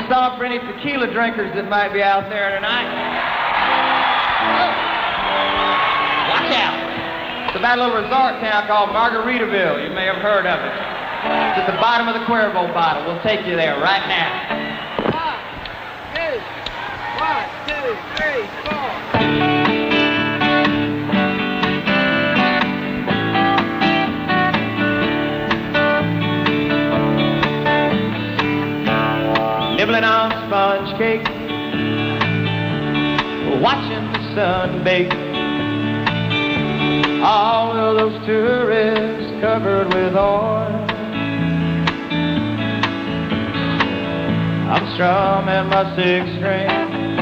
song for any tequila drinkers that might be out there tonight. Watch out. It's about a little resort town called Margaritaville. You may have heard of it. It's at the bottom of the Cuervo bottle. We'll take you there right now. 1, 2, 1, 2, 3, 4. Nibbling on sponge cake, watching the sun bake. All of those tourists covered with oil. I'm strumming my sixth string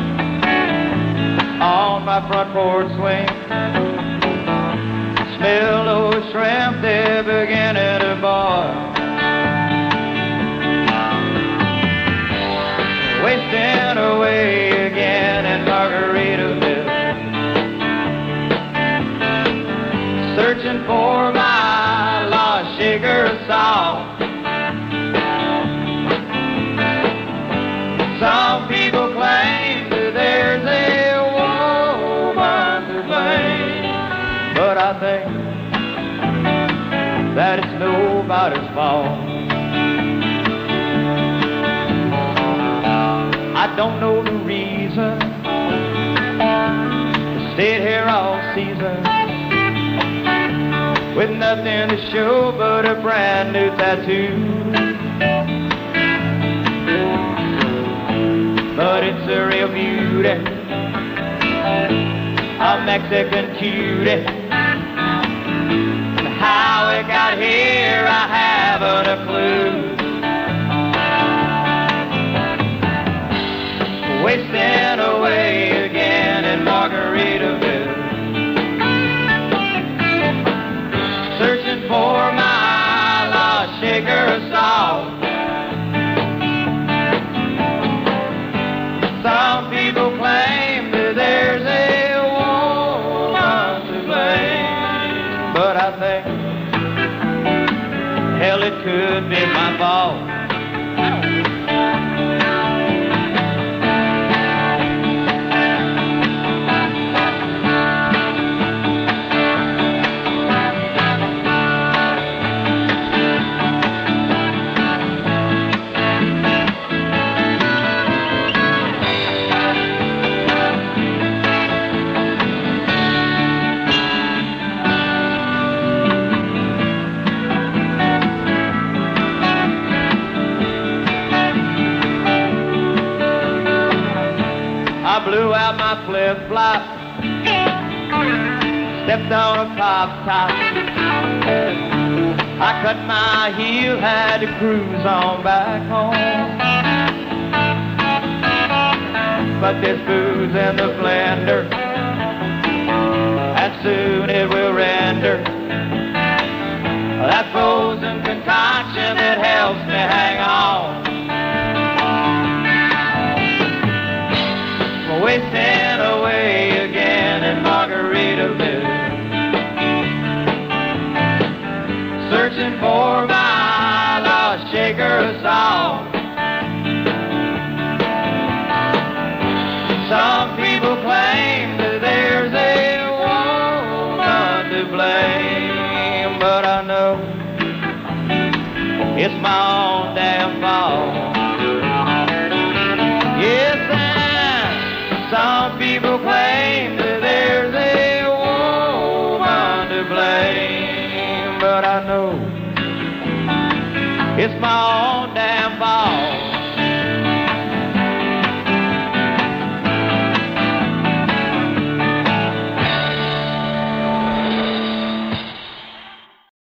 on my front porch swing. Smell those shrimp, they're beginning to boil. Wasting away again in Margaritaville, searching for my lost sugar song. Some people claim that there's a woman to blame, but I think that it's nobody's fault. I don't know the reason I stayed here all season with nothing to show but a brand new tattoo. But it's a real beauty, a Mexican cutie. And how it got here I haven't a clue. Wasting away again in Margaritaville, searching for my lost sugar salt. Some people claim that there's a woman to blame, but I think, hell, it could be my fault. I blew out my flip-flop, stepped on a pop top. I cut my heel, had to cruise on back home. But there's booze in the blender, and soon it will render that frozen concoction that helps me hang on. Wasting away again in Margaritaville, searching for my lost sugar song. Some people claim that there's a woman to blame, but I know it's my own damn fault. Yes, some people claim that there's a woman to blame, but I know it's my own damn fault.